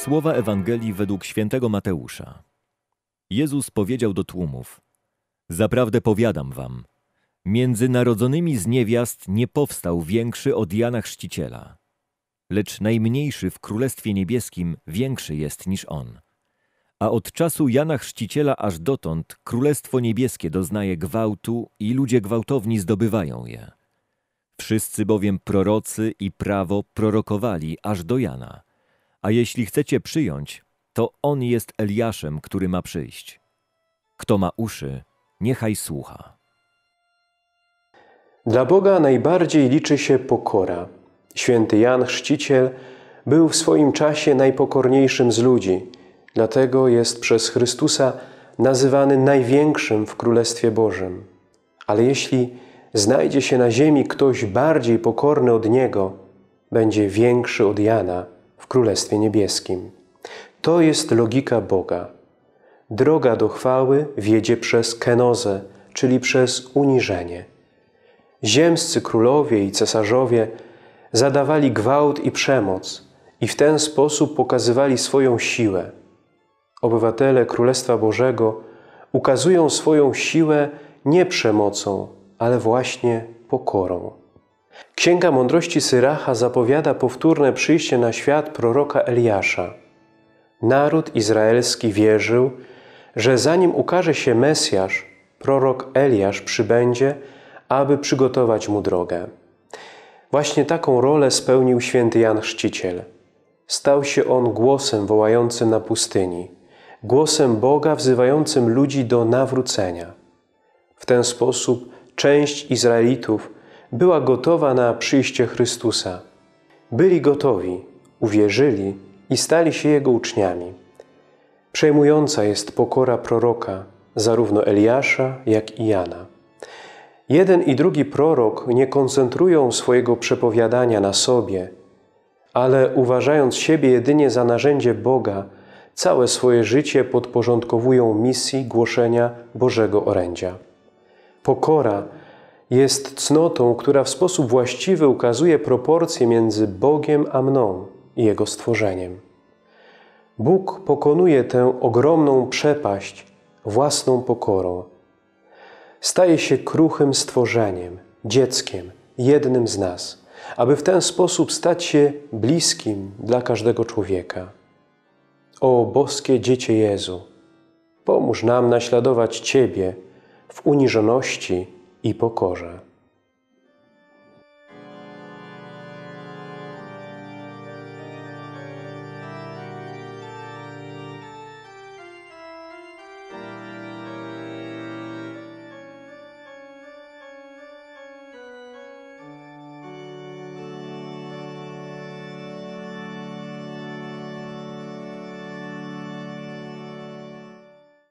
Słowa Ewangelii według świętego Mateusza. Jezus powiedział do tłumów: Zaprawdę powiadam wam, między narodzonymi z niewiast nie powstał większy od Jana Chrzciciela. Lecz najmniejszy w Królestwie Niebieskim większy jest niż on. A od czasu Jana Chrzciciela aż dotąd Królestwo Niebieskie doznaje gwałtu i ludzie gwałtowni zdobywają je. Wszyscy bowiem prorocy i prawo prorokowali aż do Jana. A jeśli chcecie przyjąć, to on jest Eliaszem, który ma przyjść. Kto ma uszy, niechaj słucha. Dla Boga najbardziej liczy się pokora. Święty Jan Chrzciciel był w swoim czasie najpokorniejszym z ludzi, dlatego jest przez Chrystusa nazywany największym w Królestwie Bożym. Ale jeśli znajdzie się na ziemi ktoś bardziej pokorny od Niego, będzie większy od Jana w Królestwie Niebieskim. To jest logika Boga. Droga do chwały wiedzie przez kenozę, czyli przez uniżenie. Ziemscy królowie i cesarzowie zadawali gwałt i przemoc i w ten sposób pokazywali swoją siłę. Obywatele Królestwa Bożego ukazują swoją siłę nie przemocą, ale właśnie pokorą. Księga Mądrości Syracha zapowiada powtórne przyjście na świat proroka Eliasza. Naród izraelski wierzył, że zanim ukaże się Mesjasz, prorok Eliasz przybędzie, aby przygotować mu drogę. Właśnie taką rolę spełnił święty Jan Chrzciciel. Stał się on głosem wołającym na pustyni, głosem Boga wzywającym ludzi do nawrócenia. W ten sposób część Izraelitów była gotowa na przyjście Chrystusa. Byli gotowi, uwierzyli i stali się Jego uczniami. Przejmująca jest pokora proroka, zarówno Eliasza, jak i Jana. Jeden i drugi prorok nie koncentrują swojego przepowiadania na sobie, ale uważając siebie jedynie za narzędzie Boga, całe swoje życie podporządkowują misji głoszenia Bożego orędzia. Pokora jest cnotą, która w sposób właściwy ukazuje proporcje między Bogiem a mną i Jego stworzeniem. Bóg pokonuje tę ogromną przepaść własną pokorą. Staje się kruchym stworzeniem, dzieckiem, jednym z nas, aby w ten sposób stać się bliskim dla każdego człowieka. O boskie Dziecię Jezu, pomóż nam naśladować Ciebie w uniżoności i pokorze.